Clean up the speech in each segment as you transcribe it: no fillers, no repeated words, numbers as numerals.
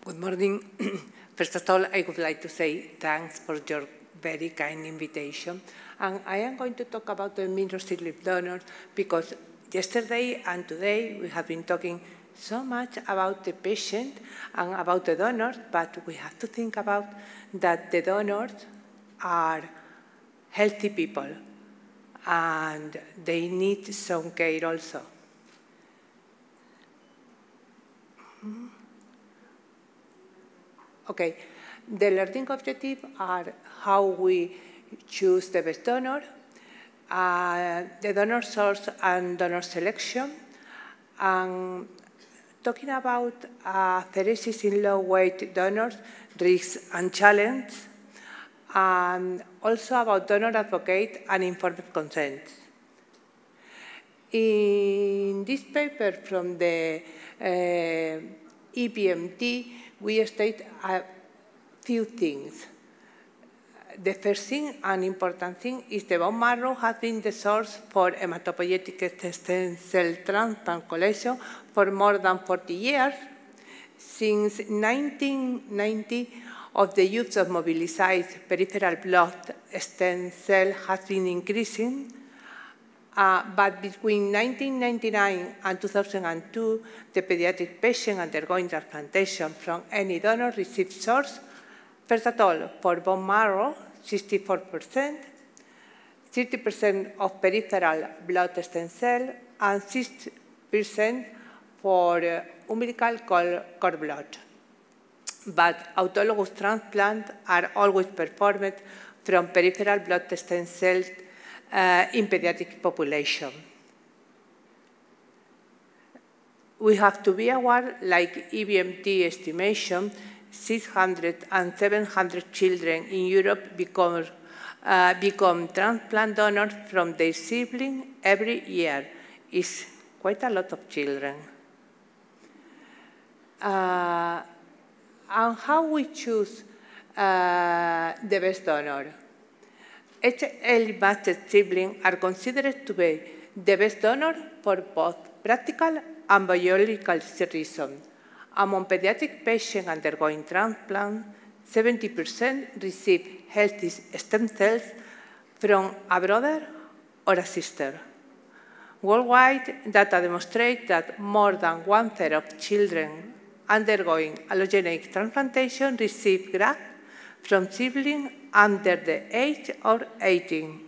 Good morning. First of all, I would like to say thanks for your very kind invitation. And I am going to talk about the microcyclic donor because yesterday and today we have been talking so much about the patient and about the donors, but we have to think about that the donors are healthy people and they need some care also. Okay, the learning objectives are how we choose the best donor, the donor source and donor selection, and talking about apheresis in low-weight donors, risks and challenge, and also about donor advocate and informed consent. In this paper from the EBMT, we state a few things. The first thing and important thing is the bone marrow has been the source for hematopoietic stem cell transplant collection for more than 40 years. Since 1990, of the use of mobilized peripheral blood stem cell has been increasing. But between 1999 and 2002, the pediatric patient undergoing transplantation from any donor received source, first of all, for bone marrow, 64%, 30% of peripheral blood stem cell, and 6% for umbilical cord blood. But autologous transplants are always performed from peripheral blood stem cells in pediatric population. We have to be aware, like EBMT estimation, 600 and 700 children in Europe become transplant donors from their siblings every year. It's quite a lot of children. And how we choose the best donor? HL-matched siblings are considered to be the best donor for both practical and biological reasons. Among pediatric patients undergoing transplant, 70% receive healthy stem cells from a brother or a sister. Worldwide, data demonstrate that more than 1/3 of children undergoing allogeneic transplantation receive grafts from siblings under the age of 18.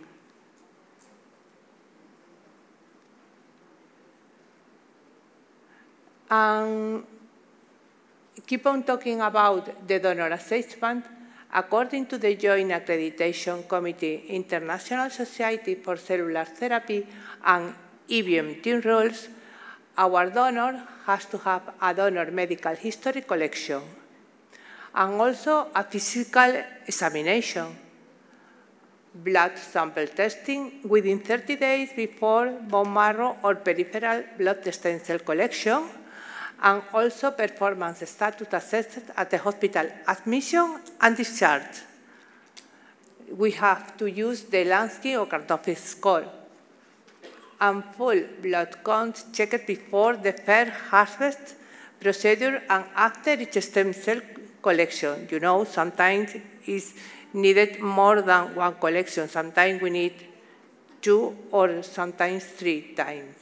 And keep on talking about the donor assessment. According to the Joint Accreditation Committee, International Society for Cellular Therapy and EBMT rules, our donor has to have a donor medical history collection and also a physical examination, blood sample testing within 30 days before bone marrow or peripheral blood stem cell collection, and also performance status assessed at the hospital admission and discharge. We have to use the Lansky or Kartoffel score, and full blood counts checked before the first harvest procedure and after each stem cell collection. You know, sometimes it's needed more than one collection. Sometimes we need 2 or sometimes 3 times.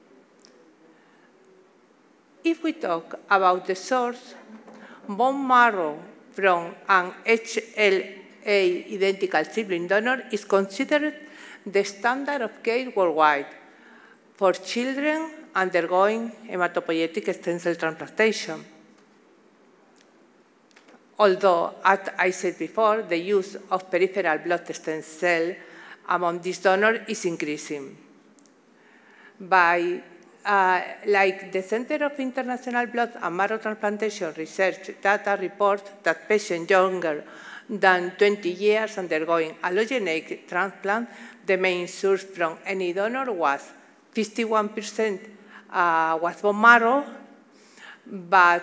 If we talk about the source, bone marrow from an HLA identical sibling donor is considered the standard of care worldwide for children undergoing hematopoietic stem cell transplantation. Although, as I said before, the use of peripheral blood stem cell among these donors is increasing. Like the Center of International Blood and Marrow Transplantation Research data report that patients younger than 20 years undergoing allogeneic transplant, the main source from any donor was 51% was bone marrow, but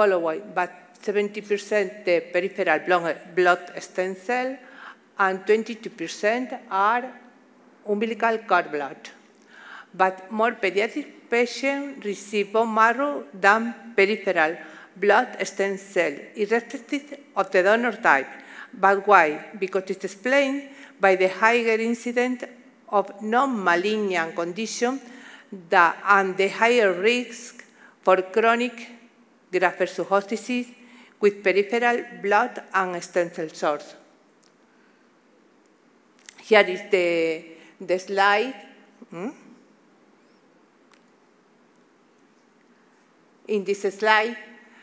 70% the peripheral blood stem cell, and 22% are umbilical cord blood. But more pediatric patients receive bone marrow than peripheral blood stem cell, irrespective of the donor type. But why? Because it's explained by the higher incidence of non-malignant conditions and the higher risk for chronic graft-versus-host disease with peripheral blood and stem cell source. Here is the slide. In this slide,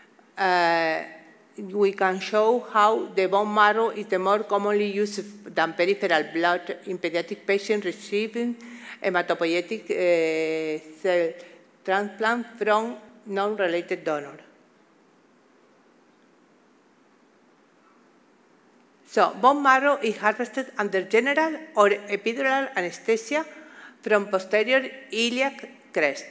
we can show how the bone marrow is the more commonly used than peripheral blood in pediatric patients receiving hematopoietic cell transplant from non-related donor. So, bone marrow is harvested under general or epidural anesthesia from posterior iliac crest.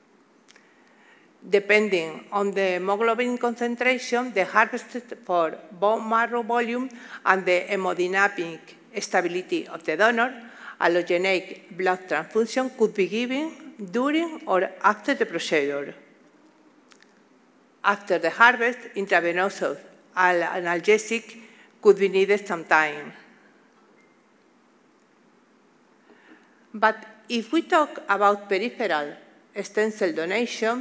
Depending on the hemoglobin concentration, the harvested for bone marrow volume and the hemodynamic stability of the donor, allogeneic blood transfusion could be given during or after the procedure. After the harvest, intravenous analgesic could be needed sometime. But if we talk about peripheral stem cell donation,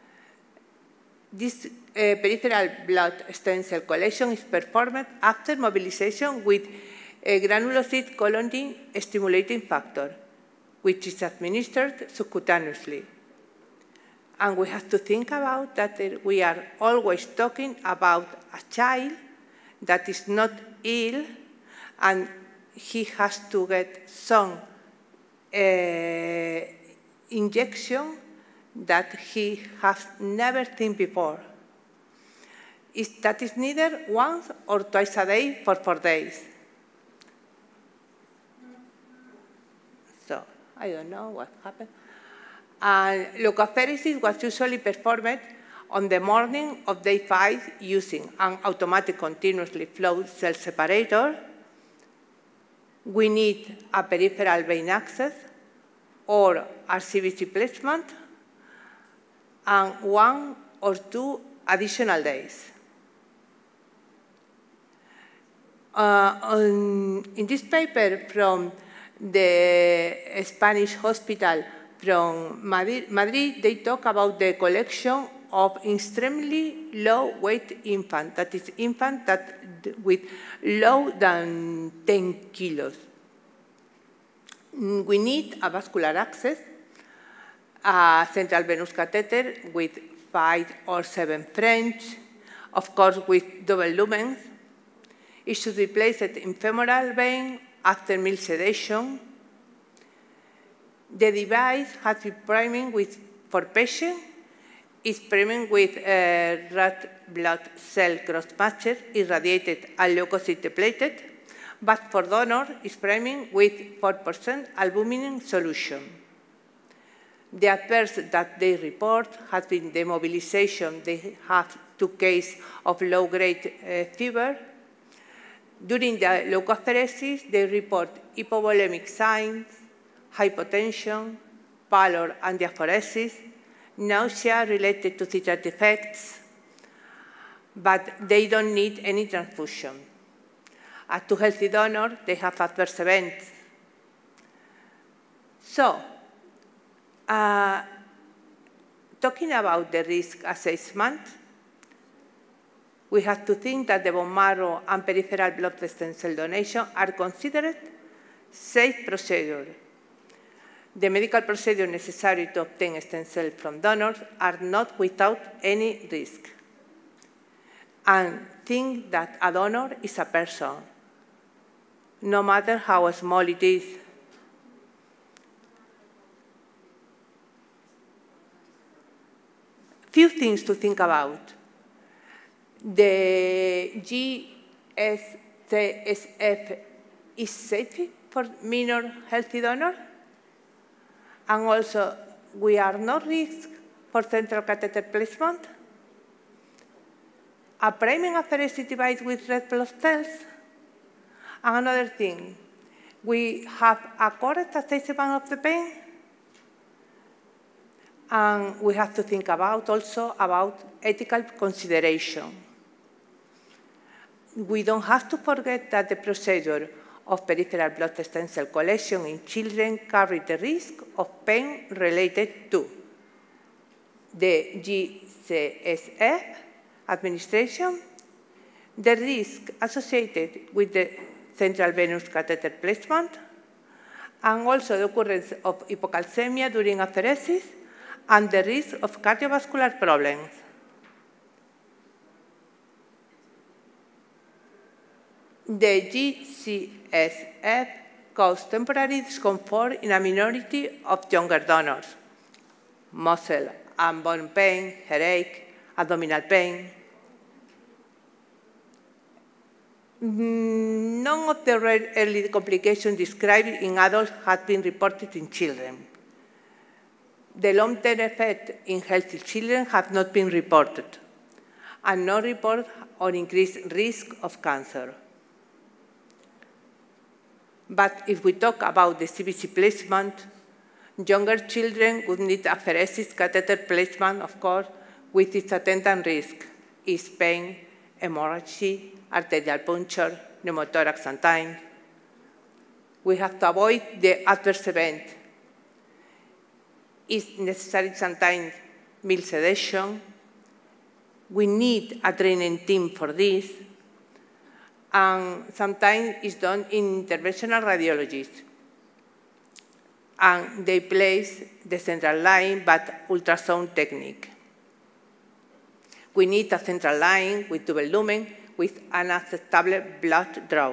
this peripheral blood stem cell collection is performed after mobilization with a granulocyte colony stimulating factor, which is administered subcutaneously. And we have to think about that we are always talking about a child that is not ill and he has to get some injection that he has never seen before. That is neither once or twice a day for 4 days. So, I don't know what happened. And leukapheresis was usually performed on the morning of day 5 using an automatic continuously flow cell separator. We need a peripheral vein access or RCBC placement and 1 or 2 additional days. In this paper from the Spanish hospital from Madrid, they talk about the collection of extremely low weight infant, that is infant that with low than 10 kilos. We need a vascular access, a central venous catheter with 5 or 7 French, of course with double lumens. It should be placed in femoral vein after mild sedation. The device has been priming for patient is priming with red blood cell cross-matcher, irradiated and leukocyte depleted, but for donor is priming with 4% albumin solution. The adverse that they report has been the mobilization. They have 2 cases of low-grade fever. During the leukapheresis, they report hypovolemic signs, hypotension, pallor and diaphoresis, nausea related to citrate effects, but they don't need any transfusion. As to healthy donors, they have adverse events. So, talking about the risk assessment, we have to think that the bone marrow and peripheral blood stem cell donation are considered safe procedures. The medical procedures necessary to obtain stem cells from donors are not without any risk. And think that a donor is a person, no matter how small it is. Few things to think about. The GSSF is safe for minor healthy donors, and also we are not risk for central catheter placement. A priming apheresis device with red blood cells. And another thing, we have a correct assessment of the pain. And we have to think also about ethical consideration. We don't have to forget that the procedure of peripheral blood stem cell collection in children carry the risk of pain related to the GCSF administration, the risk associated with the central venous catheter placement, and also the occurrence of hypocalcemia during apheresis, and the risk of cardiovascular problems. The GCSF caused temporary discomfort in a minority of younger donors, muscle and bone pain, headache, abdominal pain. None of the early complications described in adults have been reported in children. The long-term effects in healthy children have not been reported, and no report on increased risk of cancer. But if we talk about the CVC placement, younger children would need apheresis catheter placement, of course, with its attendant risk is pain, hemorrhage, arterial puncture, pneumothorax sometimes. We have to avoid the adverse event. It's necessary sometimes mild sedation. We need a training team for this. And sometimes it's done in interventional radiologists. And they place the central line, but ultrasound technique. We need a central line with double lumen with an acceptable blood draw.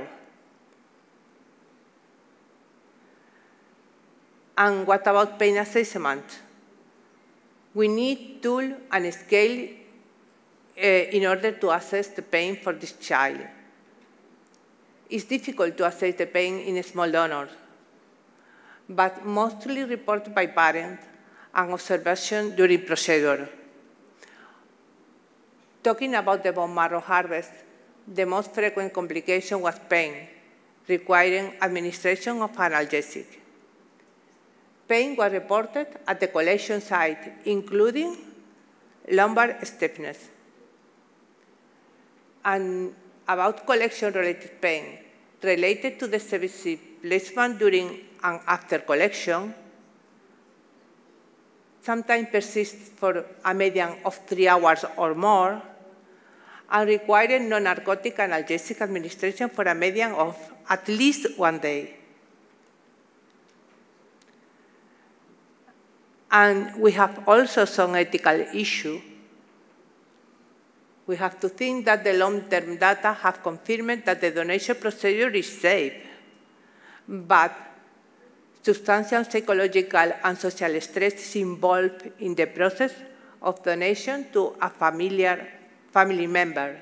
And what about pain assessment? We need tool and scale in order to assess the pain for this child. It's difficult to assess the pain in small donors, but mostly reported by parents and observation during procedure. Talking about the bone marrow harvest, the most frequent complication was pain, requiring administration of analgesic. Pain was reported at the collection site, including lumbar stiffness. And about collection-related pain, related to the CVC placement during and after collection, sometimes persists for a median of 3 hours or more, and requiring non-narcotic analgesic administration for a median of at least 1 day. And we have also some ethical issue. We have to think that the long-term data have confirmed that the donation procedure is safe, but substantial psychological and social stress is involved in the process of donation to a family member.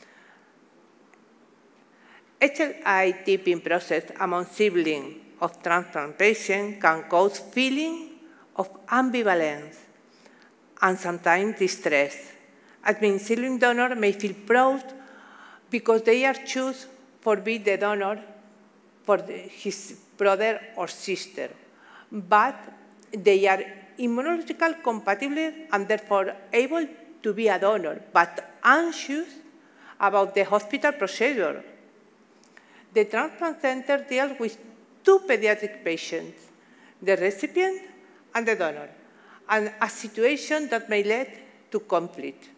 HLI tipping process among siblings of transplant patients can cause feeling of ambivalence and sometimes distress. That means sibling donor may feel proud because they are chosen for being the donor for his brother or sister, but they are immunologically compatible and therefore able to be a donor, but anxious about the hospital procedure. The transplant center deals with 2 pediatric patients, the recipient and the donor, and a situation that may lead to conflict.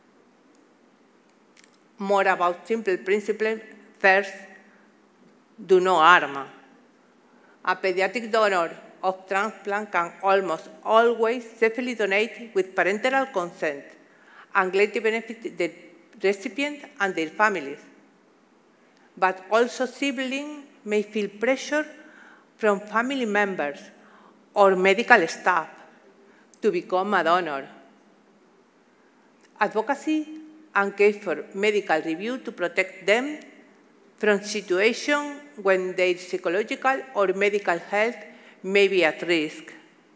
More about simple principles. First, do no harm. A pediatric donor of transplant can almost always safely donate with parental consent and greatly benefit the recipient and their families. But also siblings may feel pressure from family members or medical staff to become a donor. Advocacy and care for medical review to protect them from situations when their psychological or medical health may be at risk.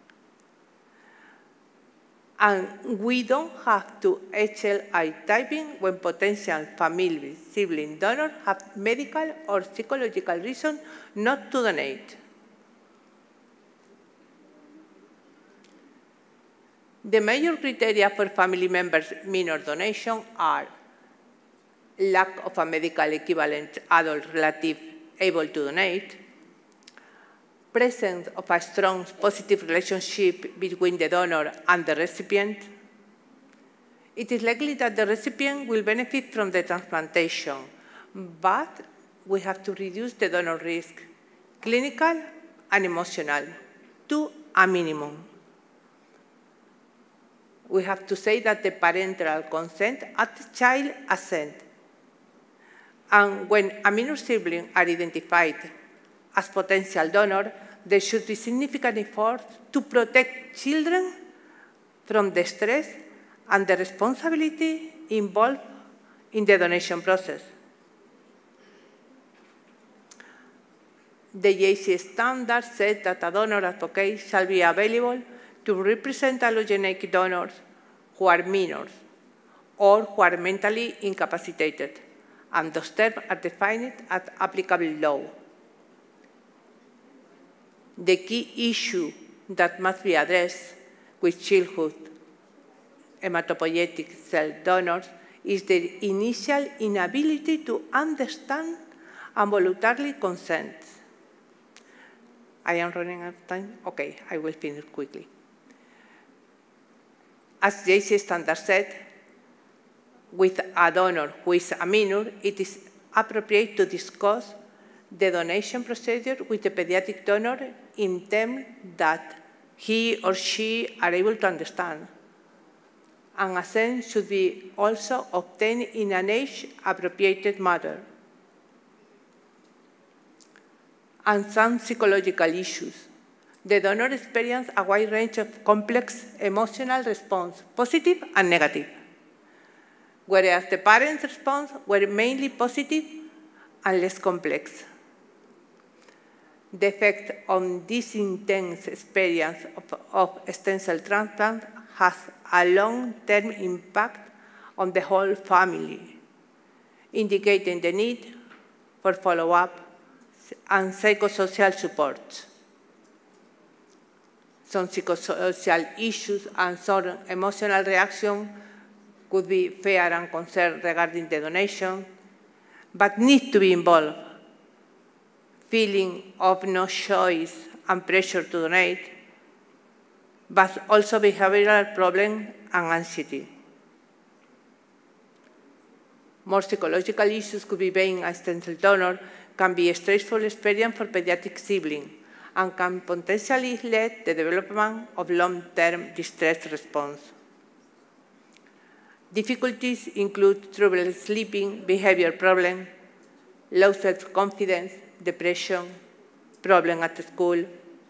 And we don't have to HLI typing when potential family sibling donors have medical or psychological reason not to donate. The major criteria for family members' minor donation are lack of a medical equivalent adult relative able to donate, presence of a strong positive relationship between the donor and the recipient. It is likely that the recipient will benefit from the transplantation, but we have to reduce the donor risk, clinical and emotional, to a minimum. We have to say that the parental consent at the child assent. And when a minor sibling are identified as potential donor, there should be significant efforts to protect children from the stress and the responsibility involved in the donation process. The JC standard says that a donor advocate shall be available to represent allogenic donors who are minors or who are mentally incapacitated, and those terms are defined as applicable law. The key issue that must be addressed with childhood hematopoietic cell donors is their initial inability to understand and voluntarily consent. I am running out of time? Okay, I will finish quickly. As JC standard said, with a donor who is a minor, it is appropriate to discuss the donation procedure with the pediatric donor in terms that he or she are able to understand. And assent should be also obtained in an age-appropriate manner. And some psychological issues. The donor experienced a wide range of complex emotional response, positive and negative, whereas the parents' response were mainly positive and less complex. The effect on this intense experience of stem cell transplant has a long-term impact on the whole family, indicating the need for follow-up and psychosocial support. Some psychosocial issues and some emotional reaction could be fear and concern regarding the donation, but need to be involved. Feeling of no choice and pressure to donate, but also behavioral problems and anxiety. More psychological issues could be being a stem cell donor can be a stressful experience for pediatric siblings and can potentially lead to the development of long-term distress response. Difficulties include trouble sleeping, behavior problems, low self-confidence, depression, problem at school.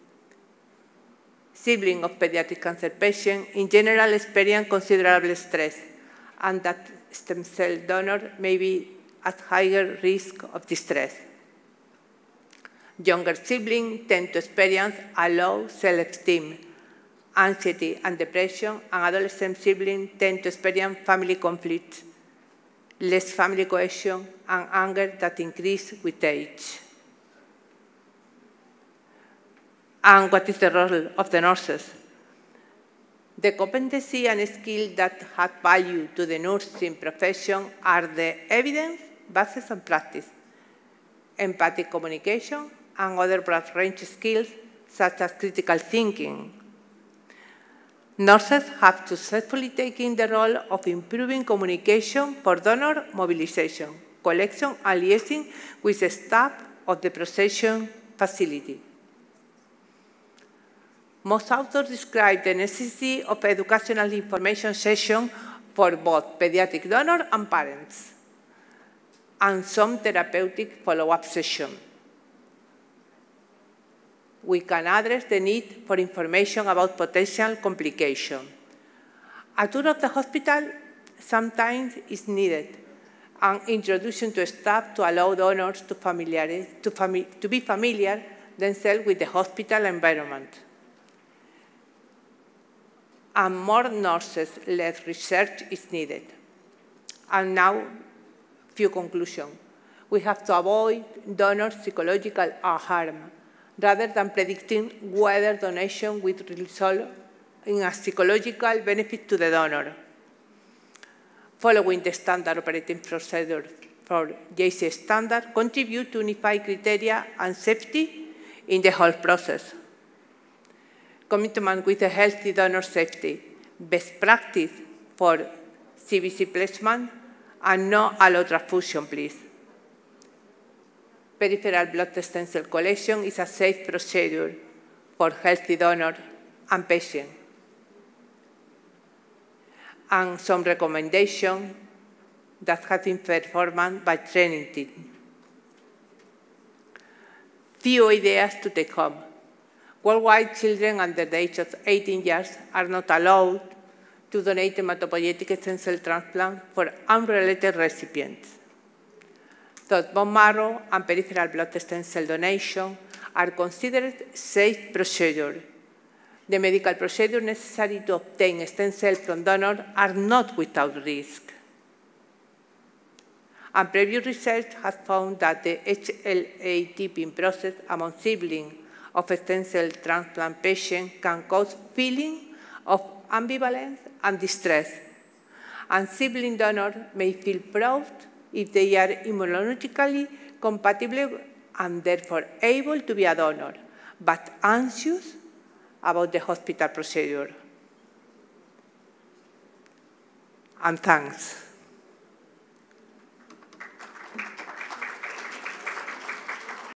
Siblings of pediatric cancer patients in general experience considerable stress, and that stem cell donor may be at higher risk of distress. Younger siblings tend to experience a low self-esteem, anxiety and depression, and adolescent siblings tend to experience family conflict, less family cohesion, and anger that increase with age. And what is the role of the nurses? The competency and skill that add value to the nursing profession are the evidence, basis, and practice, empathic communication, and other broad range skills such as critical thinking. Nurses have successfully taken the role of improving communication for donor mobilization, collection, and liaising with the staff of the procession facility. Most authors describe the necessity of educational information sessions for both pediatric donors and parents, and some therapeutic follow-up sessions. We can address the need for information about potential complications. A tour of the hospital sometimes is needed, and introduction to staff to allow donors to be familiar themselves with the hospital environment. And more nurses-led research is needed. And now, few conclusions. We have to avoid donor psychological harm, rather than predicting whether donation will resolve in a psychological benefit to the donor. Following the standard operating procedure for JC standard contribute to unified criteria and safety in the whole process. Commitment with a healthy donor safety, best practice for CBC placement, and no allotransfusion, please. Peripheral blood stem cell collection is a safe procedure for healthy donor and patient. And some recommendations that have been performed by training team. Few ideas to take home. Worldwide, children under the age of 18 years are not allowed to donate hematopoietic stem cell transplant for unrelated recipients. Thus, bone marrow and peripheral blood stem cell donation are considered safe procedures. The medical procedures necessary to obtain stem cells from donors are not without risk. And previous research has found that the HLA tipping process among siblings of stem cell transplant patients can cause feelings of ambivalence and distress. And sibling donors may feel proud if they are immunologically compatible and therefore able to be a donor, but anxious about the hospital procedure. And thanks.